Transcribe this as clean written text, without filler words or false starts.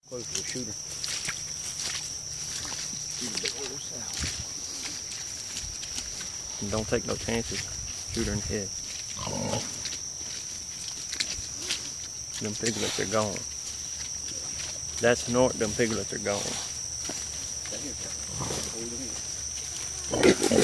Close to a shooter. Shoot a big old sow. And don't take no chances. Shoot her in the head. Them piglets are gone. That snort, them piglets are gone. Right here, hold it in.